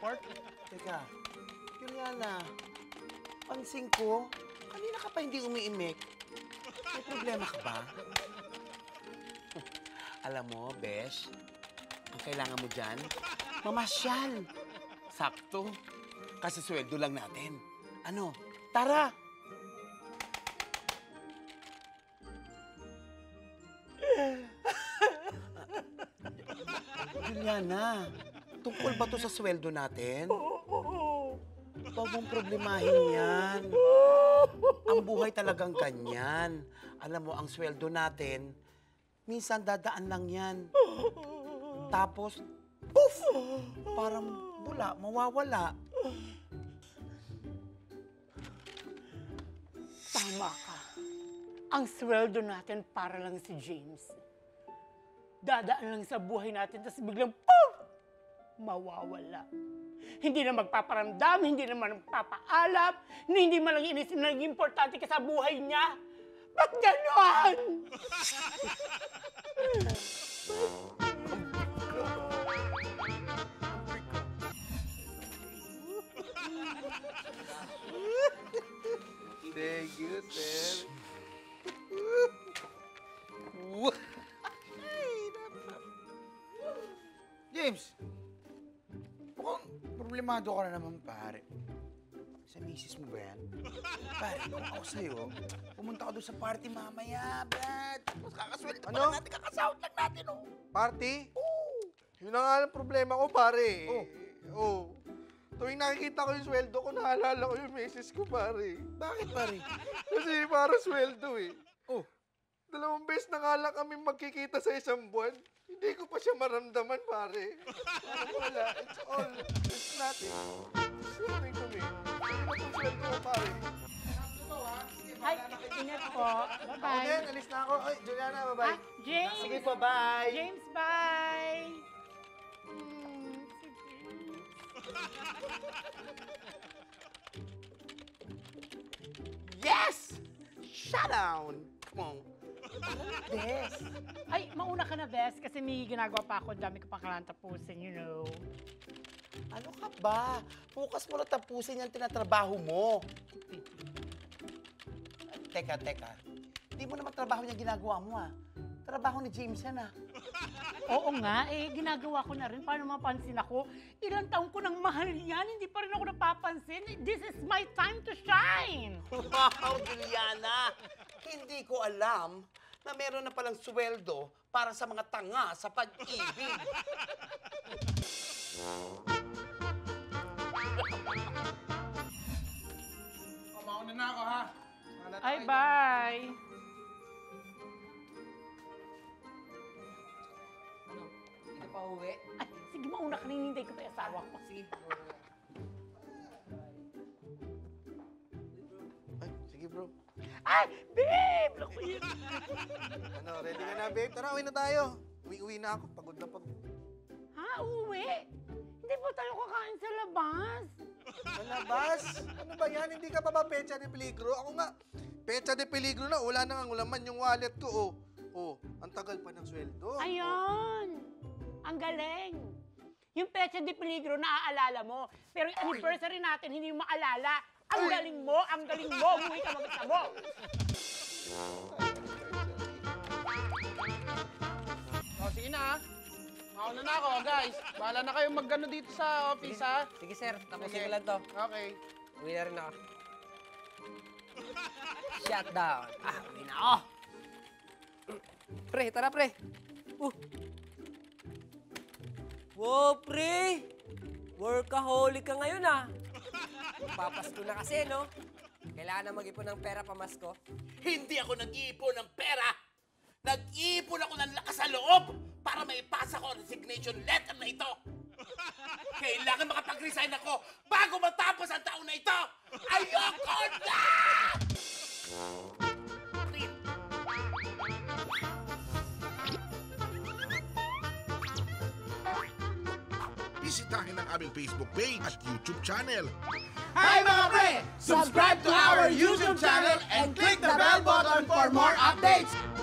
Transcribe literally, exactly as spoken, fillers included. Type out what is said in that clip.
airport. Teka, Juliana, pansin ko, kanina ka pa hindi umiimik. May problema ka ba? Alam mo, Besh, ang kailangan mo dyan, mamasyal. Sakto. Kasi sweldo lang natin. Ano? Tara! Juliana, tungkol ba to sa sweldo natin? Huwag mong problemahin yan. Ang buhay talagang ganyan. Alam mo, ang sweldo natin, minsan dadaan lang yan. Tapos, poof! Parang bula, mawawala. Tama ka. Ang sweldo natin para lang si James. Dadaan lang sa buhay natin, tapos biglang poof! Mawawala. Hindi na magpaparamdam, hindi naman magpapaalam, hindi man lang inisip na naging importante ka sa buhay niya. Ba't ganon? Thank you, sir. James, mukhang problemado ka na naman, pare. Sa misis mo ba yan? Pare, kung ako sa'yo, pumunta ka doon sa party mamaya, Brad. Mas kakasweldo pa lang natin, kakasahod lang natin, oh. Party? Oo. Yun na nga ang problema ko, pare. Oh. Oh. Tuwing nakikita ko yung sweldo ko, naalala ko yung misis ko, pare. Bakit, pare? Kasi para sweldo eh. Oh. Dalawang beses na nga lang kami magkikita sa isang buwan. Hindi ko pa siya maramdaman, pare. Parang wala. It's all. It's nothing. It's nothing to me. Hindi na itong sweldo ko, pare. Ay, ingat po. Ako Bye-bye. din, alis na ako. Ay, Juliana, bye-bye. Ah, James! Sige po, bye. James, bye! Hmm, si James. Yes! Shut down! Come on. Yes. Ay, mauna ka na, Bes, kasi may ginagawa pa ako. Dami ko pang kailangan tapusin, you know. Ano ka ba? Bukas mo na tapusin yung tinatrabaho mo. Teka, teka. Hindi mo naman trabaho niya ginagawa mo, ah. Trabaho ni James yan, ah. Oo nga, eh, ginagawa ko na rin. Paano mapansin ako? Ilang taon ko nang mahal yan, hindi pa rin ako napapansin. This is my time to shine! Wow, Juliana! Hindi ko alam na meron na palang sweldo para sa mga tanga sa pag-ibig. O, mauna na ako, ha? Mauna Ay, tayo. bye! Ano? Hindi ka pa uwi? Ay, sige, mauna ka, ninintay ko pa yung asawa ko. Sige. Ay, sige, bro. Ay, babe! Naku, yun. Ano, ready ka na, babe? Tara, uwi na tayo. Uwi-uwi na ako. Pagod na pagod. Ha, uwi? Hindi po tayo kakain sa labas. Sa labas? Ano ba yan? Hindi ka pa ba pecha de peligro? Ako nga, pecha de peligro na. Wala na nga ulaman yung wallet ko, oh. Oh, ang tagal pa ng sweldo. Ayun! Ang galing! Yung pecha de peligro, naaalala mo. Pero yung anniversary natin, hindi mo maalala. Ang galing mo! Ang galing mo! Umuwi ka mag-isa mo! O, sige na, ha? Mauna na ako, guys. Bahala na kayong mag-ano dito sa office, ha? Sige, sir. Tapusin Sige. ko lang to. Okay. Uwi na rin ako. Shut down. Ah, uwi na ako. Pre, tara, pre. Uh. Wow, pre. Workaholic ka ngayon, ah. Papasko na kasi, no? Kailangan na mag-ipon ng pera pamasko. Hindi ako nag-iipon ng pera. Nag-iipon ako ng lakas sa loob para maipasa ko ang resignation letter na ito. Kailangan makapag-resign ako bago matapos ang taon na ito. Ayoko na! Bisitahin ang aming Facebook page at YouTube channel. Hi, mga pre! Subscribe to our YouTube channel and click the bell button for more updates!